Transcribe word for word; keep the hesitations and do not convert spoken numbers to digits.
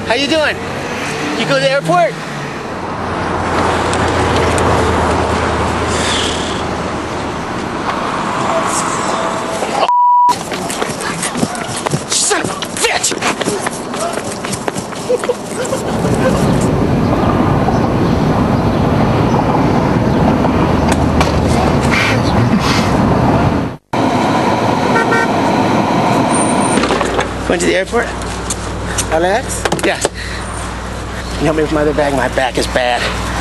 How you doing? You go to the airport? Oh. Son of a bitch! Went to the airport? Alex? Yeah. Can you help me with my other bag? My back is bad.